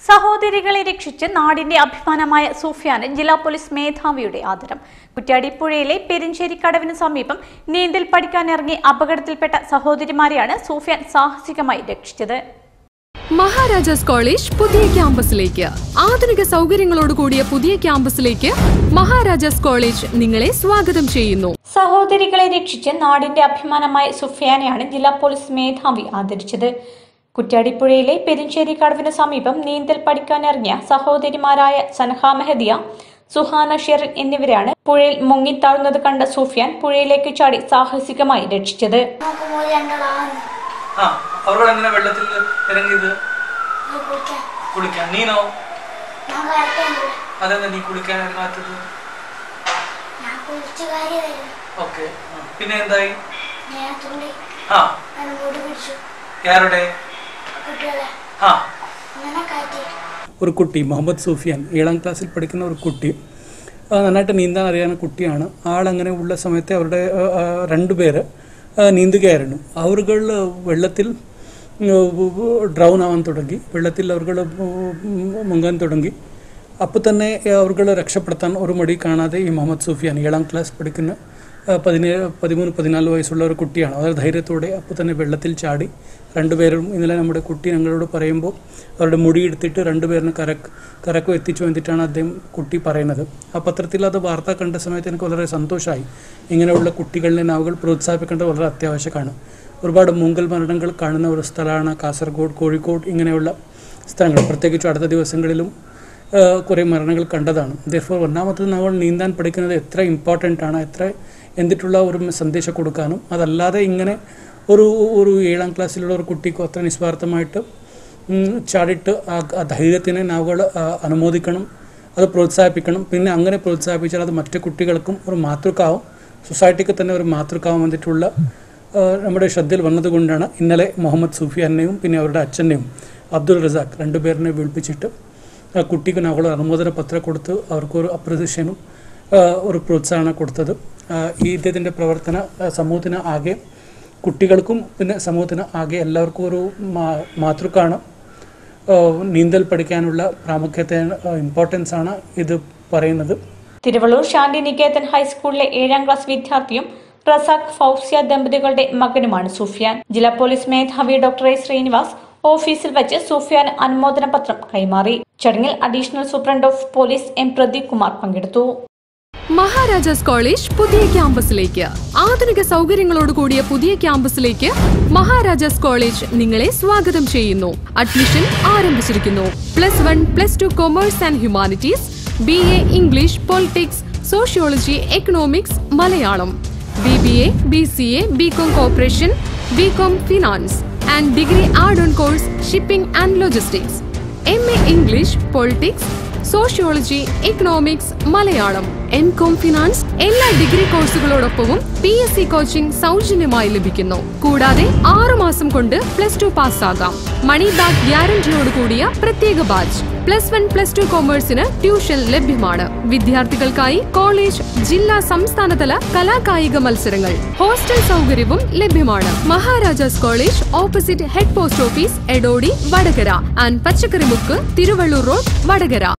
സഹോദരികളെ രക്ഷിച്ച് നാടിന്റെ അഭിമാനമായ സൂഫിയാന് ജില്ലാ പോലീസ് മേധാവിയുടെ ആദരം. കുറ്റ്യാടിപ്പുഴയിലെ പെരിഞ്ചേരിക്കടവിന് സമീപം നീന്തൽ പഠിക്കാനിറങ്ങി അപകടത്തിൽപ്പെട്ട സഹോദരിമാരെയാണ് സൂഫിയാൻ സാഹസികമായി രക്ഷിച്ചത്. മഹാരാജാസ് കോളേജ് പുതിയ ക്യാമ്പസിലേക്ക് ആധുനിക സൗകര്യങ്ങളോടുകൂടിയ പുതിയ ക്യാമ്പസിലേക്ക് മഹാരാജാസ് കോളേജ് നിങ്ങളെ സ്വാഗതം ചെയ്യുന്നു. സഹോദരികളെ രക്ഷിച്ച് നാടിന്റെ അഭിമാനമായ സൂഫിയാനെയാണ് ജില്ലാ പോലീസ് മേധാവി ആദരിച്ചത്. കുറ്റ്യാടിപ്പുഴയിലെ പെരിഞ്ചേരിക്കടവിന് സമീപം നീന്തൽ പഠിക്കാനിറങ്ങിയ സഹോദരിമാരായ സനഹ മെഹദിയ, സുഹാന ഷെറിൻ എന്നിവരെയാണ് പുഴയിൽ മുങ്ങിത്താഴുന്നത് കണ്ട സൂഫിയാൻ പുഴയിലേക്ക് ചാടി സാഹസികമായി രക്ഷിച്ചത്. ഒരു കുട്ടി മുഹമ്മദ് സൂഫിയാൻ 7ാം ക്ലാസ്സിൽ പഠിക്കുന്ന ഒരു കുട്ടി, നന്നായിട്ട് നീന്താൻ അറിയാവുന്ന കുട്ടിയാണ്. ആളങ്ങനെ ഉള്ള സമയത്ത് അവരുടെ 2 പേര് നീന്തുകയായിരുന്നു. അവർ വെള്ളത്തിൽ ഡ്രൗൺ ആവാൻ തുടങ്ങി, വെള്ളത്തിൽ അവർ മുങ്ങാൻ തുടങ്ങി. അപ്പോൾ തന്നെ അവർ രക്ഷപ്പെടുത്താൻ ഒരു മടി കാണാതെ ഈ മുഹമ്മദ് സൂഫിയാൻ 7ാം ക്ലാസ് പഠിക്കുന്ന 13-14 വയസ്സുള്ള ഒരു കുട്ടിയാണ്. വളരെ ധൈര്യത്തോടെ അപ്പോൾ തന്നെ വെള്ളത്തിൽ ചാടി. 2 പേരും ഇന്നലെ നമ്മുടെ കുട്ടി ഞങ്ങളോട് പറയുമ്പോൾ അവരുടെ മുടി എടുത്തിട്ട് 2 പേരിന് കരക്ക് എത്തിച്ചു എന്നിട്ടാണ് കുട്ടി പറയുന്നത്. ആ പത്രത്തിൽ അത് വാർത്ത കണ്ട സമയത്ത് എനിക്ക് വളരെ സന്തോഷമായി. ഇങ്ങനെയുള്ള കുട്ടികളിലെ നാവുകൾ പ്രോത്സാഹിപ്പിക്കേണ്ടത് വളരെ അത്യാവശ്യമാണ്. ഒരുപാട് മുങ്ങൽ മരണങ്ങൾ കാണുന്ന ഒരു സ്ഥലമാണ് കാസർഗോഡ്, കോഴിക്കോട് ഇങ്ങനെയുള്ള സ്ഥലങ്ങൾ. പ്രത്യേകിച്ചും അടുത്ത ദിവസങ്ങളിലും കുറേ മരണങ്ങൾ കണ്ടതാണ്. ദർഫോർ ഒന്നാമത്തത് നമ്മൾ നീന്താൻ പഠിക്കുന്നത് എത്ര ഇമ്പോർട്ടൻ്റ് ആണ്, എത്ര എന്നിട്ടുള്ള ഒരു സന്ദേശം കൊടുക്കാനും, അതല്ലാതെ ഇങ്ങനെ ഒരു 7ാം ക്ലാസ്സിലുള്ള ഒരു കുട്ടിക്ക് അത്ര നിസ്വാർത്ഥമായിട്ട് ചാടിയിട്ട് ആ ധൈര്യത്തിനെ നാവുകൾ അനുമോദിക്കണം, അത് പ്രോത്സാഹിപ്പിക്കണം. പിന്നെ അങ്ങനെ പ്രോത്സാഹിപ്പിച്ചാൽ അത് മറ്റു കുട്ടികൾക്കും ഒരു മാതൃകാവും, സൊസൈറ്റിക്ക് തന്നെ ഒരു മാതൃകാവും വന്നിട്ടുള്ള നമ്മുടെ ശ്രദ്ധയിൽ വന്നതുകൊണ്ടാണ് ഇന്നലെ മുഹമ്മദ് സൂഫിയാനെയും പിന്നെ അവരുടെ അച്ഛനെയും അബ്ദുൾ റസാഖ് 2 പേരിനെ വിളിപ്പിച്ചിട്ട് കുട്ടിക്ക് നാവുകൾ അനുമോദന പത്രം കൊടുത്ത് അവർക്കൊരു അപ്രിസിയേഷനും ഒരു പ്രോത്സാഹനം കൊടുത്തത്. ഇദ്ദേഹത്തിൻ്റെ പ്രവർത്തന സമൂഹത്തിന് ആകെ, കുട്ടികൾക്കും പിന്നെ സമൂഹത്തിന് ആകെ എല്ലാവർക്കും ഒരു മാതൃകയാണ്. നീന്തൽ പഠിക്കാനുള്ള പ്രാമുഖ്യത്തെ ഇമ്പോർട്ടൻസ് ആണ് ഇത് പറയുന്നത്. തിരുവള്ളൂർ ശാന്തിനികേതൻ ഹൈസ്കൂളിലെ 7ാം ക്ലാസ് വിദ്യാർത്ഥിയും റസാഖ് ഫൗസിയ ദമ്പതികളുടെ മകനുമാണ് സൂഫിയാൻ. ജില്ലാ പോലീസ് മേധാവി ഡോക്ടർ എ ശ്രീനിവാസ് ഓഫീസിൽ വെച്ച് സൂഫിയാൻ അനുമോദന പത്രം കൈമാറി. ചടങ്ങിൽ additional superintendent of police M Pradeep Kumar പങ്കെടുത്തു. മഹാരാജാസ് കോളേജ് പുതിയ ക്യാമ്പസിലേക്ക് ആധുനിക സൗകര്യങ്ങളോടുകൂടിയ പുതിയ ക്യാമ്പസിലേക്ക് മഹാരാജാസ് കോളേജ് നിങ്ങളെ സ്വാഗതം ചെയ്യുന്നു. അഡ്മിഷൻ ആരംഭിച്ചിരിക്കുന്നു. +1, +2 commerce and humanities, BA English, politics, sociology, economics, Malayalam, BBA, BCA, BCom corporation, BCom finance and degree add-on course shipping and logistics, MA English, politics, sociology, economics, Malayalam, MCom finance. എല്ലാ degree കോഴ്സുകളോടൊപ്പവും PSC coaching സൗജന്യമായി ലഭിക്കുന്നു. കൂടാതെ 6 മാസം കൊണ്ട് +2 പാസ്സാകാം. Money back ഗ്യാരണ്ടിയോട് കൂടിയ പ്രത്യേക batch. +1, +2 കൊമേഴ്സിന് tuition ലഭ്യമാണ്. വിദ്യാർത്ഥികൾക്കായി കോളേജ്, ജില്ലാ, സംസ്ഥാനതല കലാകായിക മത്സരങ്ങൾ, ഹോസ്റ്റൽ സൗകര്യവും ലഭ്യമാണ്. Maharajas college opposite head post office, Edodi, Vadakara and Pachakkari Mukku, Thiruvallur road, Vadakara.